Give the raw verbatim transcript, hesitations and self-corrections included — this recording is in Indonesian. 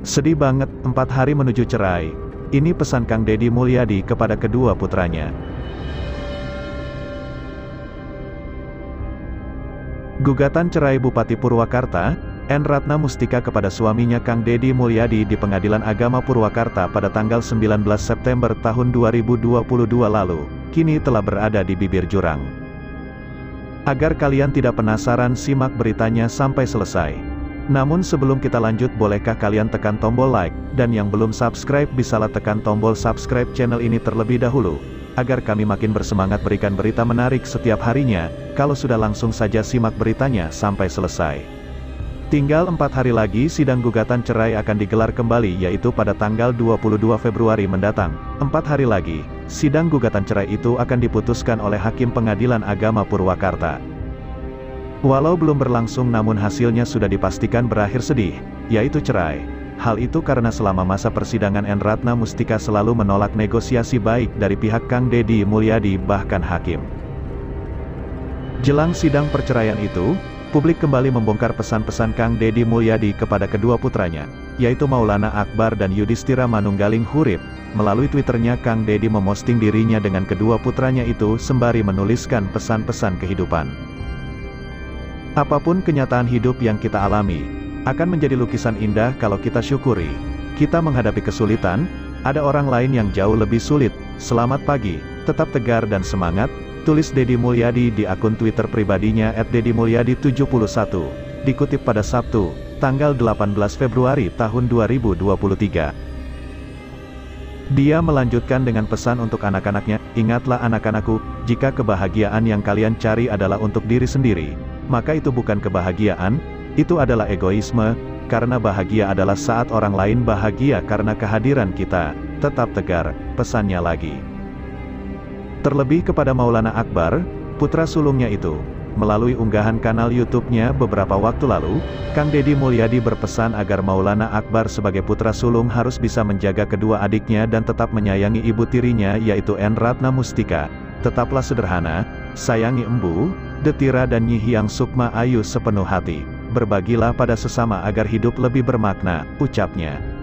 Sedih banget, empat hari menuju cerai. Ini pesan Kang Deddy Mulyadi kepada kedua putranya. Gugatan cerai Bupati Purwakarta, N. Ratna Mustika kepada suaminya Kang Deddy Mulyadi di Pengadilan Agama Purwakarta pada tanggal sembilan belas September tahun dua ribu dua puluh dua lalu, kini telah berada di bibir jurang. Agar kalian tidak penasaran, simak beritanya sampai selesai. Namun sebelum kita lanjut, bolehkah kalian tekan tombol like, dan yang belum subscribe bisalah tekan tombol subscribe channel ini terlebih dahulu, agar kami makin bersemangat berikan berita menarik setiap harinya. Kalau sudah, langsung saja simak beritanya sampai selesai. Tinggal empat hari lagi sidang gugatan cerai akan digelar kembali, yaitu pada tanggal dua puluh dua Februari mendatang. Empat hari lagi, sidang gugatan cerai itu akan diputuskan oleh Hakim Pengadilan Agama Purwakarta. Walau belum berlangsung, namun hasilnya sudah dipastikan berakhir sedih, yaitu cerai. Hal itu karena selama masa persidangan N. Ratna Mustika selalu menolak negosiasi baik dari pihak Kang Deddy Mulyadi bahkan hakim. Jelang sidang perceraian itu, publik kembali membongkar pesan-pesan Kang Deddy Mulyadi kepada kedua putranya, yaitu Maulana Akbar dan Yudhistira Manunggaling Hurip. Melalui Twitternya, Kang Deddy memosting dirinya dengan kedua putranya itu sembari menuliskan pesan-pesan kehidupan. Apapun kenyataan hidup yang kita alami, akan menjadi lukisan indah kalau kita syukuri. Kita menghadapi kesulitan, ada orang lain yang jauh lebih sulit. Selamat pagi, tetap tegar dan semangat, tulis Deddy Mulyadi di akun Twitter pribadinya et deddy mulyadi tujuh puluh satu, dikutip pada Sabtu, tanggal delapan belas Februari tahun dua ribu dua puluh tiga. Dia melanjutkan dengan pesan untuk anak-anaknya, ingatlah anak-anakku, jika kebahagiaan yang kalian cari adalah untuk diri sendiri, maka itu bukan kebahagiaan, itu adalah egoisme, karena bahagia adalah saat orang lain bahagia karena kehadiran kita. Tetap tegar, pesannya lagi. Terlebih kepada Maulana Akbar, putra sulungnya itu. Melalui unggahan kanal YouTube-nya beberapa waktu lalu, Kang Deddy Mulyadi berpesan agar Maulana Akbar sebagai putra sulung harus bisa menjaga kedua adiknya dan tetap menyayangi ibu tirinya, yaitu N. Ratna Mustika. Tetaplah sederhana, sayangi Embu, Detira dan Nyi Hyang Sukma Ayu sepenuh hati. Berbagilah pada sesama agar hidup lebih bermakna, ucapnya.